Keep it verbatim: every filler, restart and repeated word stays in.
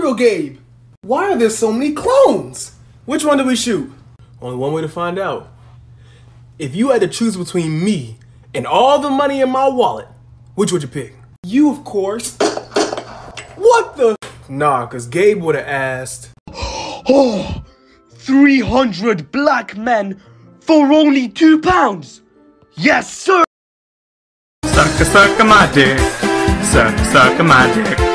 real Gabe? Why are there so many clones? Which one did we shoot? Only one way to find out. If you had to choose between me and all the money in my wallet, which would you pick? You, of course. What the? Nah, cause Gabe would have asked. Oh, three hundred black men for only two pounds. Yes, sir. Suck a suck a my dick. Suck a suck a my dick.